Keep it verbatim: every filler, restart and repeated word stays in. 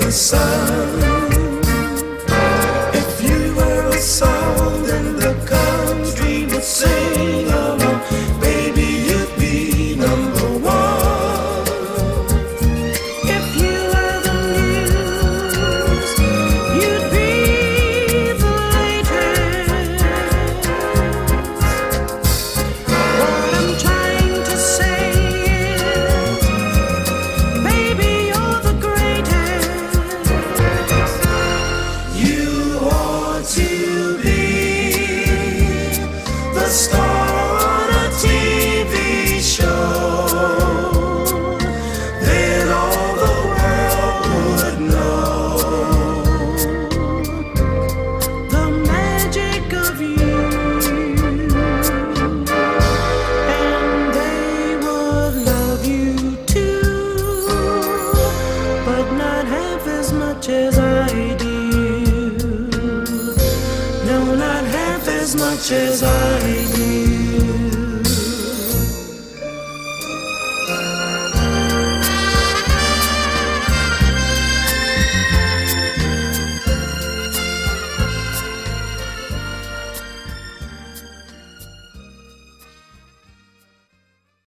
the sun. If you were a song, then the country would sing along. Baby, you'd be number one. If you were the news, you'd be the latest. What I'm trying to say is, baby, you're the greatest. You ought to be the star on a T V show. Then all the world would know The magic of you, and they would love you too, but not half as much as I do. No, not half as much as I do.